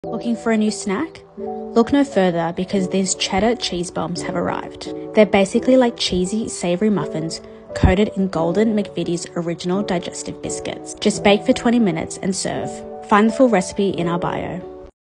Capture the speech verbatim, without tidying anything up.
Looking for a new snack? Look no further because these cheddar cheese bombs have arrived. They're basically like cheesy, savoury muffins coated in golden McVitie's original digestive biscuits. Just bake for twenty minutes and serve. Find the full recipe in our bio.